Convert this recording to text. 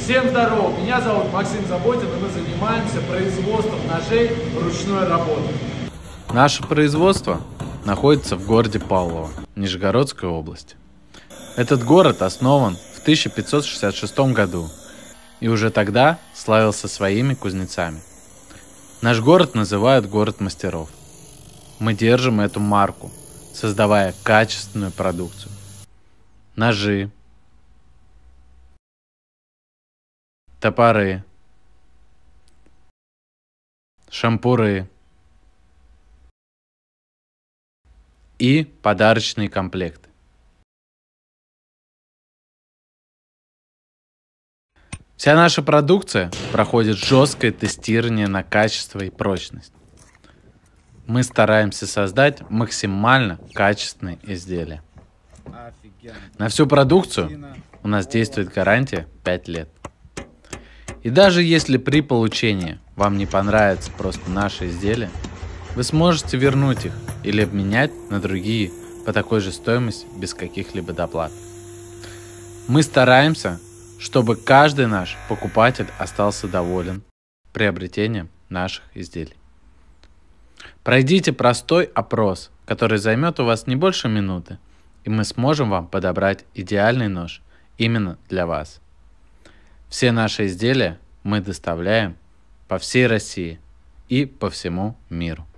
Всем здорово, меня зовут Максим Заботин, и мы занимаемся производством ножей ручной работы. Наше производство находится в городе Павлово, Нижегородской области. Этот город основан в 1566 году и уже тогда славился своими кузнецами. Наш город называют город мастеров. Мы держим эту марку, создавая качественную продукцию. Ножи, топоры, шампуры и подарочные комплекты. Вся наша продукция проходит жесткое тестирование на качество и прочность. Мы стараемся создать максимально качественные изделия. На всю продукцию у нас действует гарантия 5 лет. И даже если при получении вам не понравится просто наши изделия, вы сможете вернуть их или обменять на другие по такой же стоимости без каких-либо доплат. Мы стараемся, чтобы каждый наш покупатель остался доволен приобретением наших изделий. Пройдите простой опрос, который займет у вас не больше минуты, и мы сможем вам подобрать идеальный нож именно для вас. Все наши изделия мы доставляем по всей России и по всему миру.